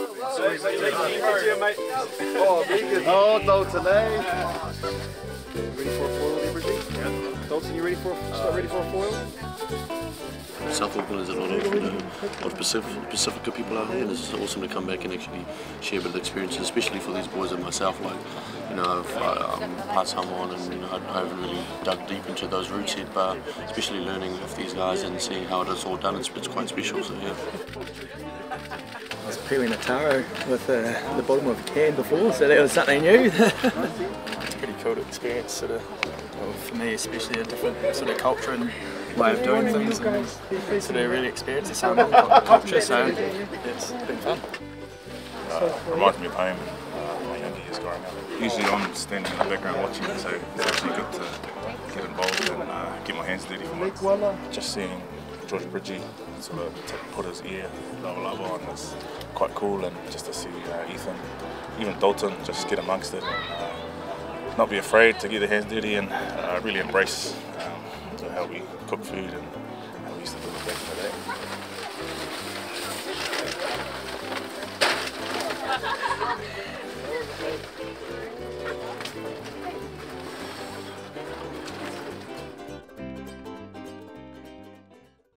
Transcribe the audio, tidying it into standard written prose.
Oh, Dalton, eh? Ready for a foil, everybody? Yeah. Dalton, you ready for a foil? South Auckland is a lot of Pasifika people out here, and it's awesome to come back and actually share a bit of experiences, especially for these boys and myself. Like, you know, I'm part Samoan, and you know, I haven't really dug deep into those roots yet, but especially learning with these guys and seeing how it is all done, it's quite special. So yeah. I was peeling a taro with the bottom of a can before, so that was something new. It's pretty cool to experience, sort of, well, for me especially, a different sort of culture and way of doing things, and sort of really experience the Samoan culture, so it's been fun. Reminds me of home and my younger years growing up. Usually I'm standing in the background watching it, so it's actually good to get involved and get my hands dirty for once. Just seeing George Bridgie sort of put his ear level on was quite cool, and just to see Ethan, even Dalton, just get amongst it and not be afraid to get their hands dirty and really embrace how we cook food and how we used to do it back in the day.